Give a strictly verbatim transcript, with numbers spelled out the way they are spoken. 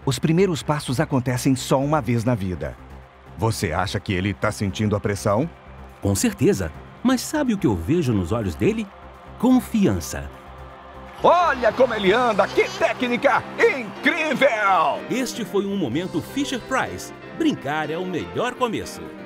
Os primeiros passos acontecem só uma vez na vida. Você acha que ele está sentindo a pressão? Com certeza. Mas sabe o que eu vejo nos olhos dele? Confiança. Olha como ele anda! Que técnica incrível! Este foi um momento Fisher-Price. Brincar é o melhor começo.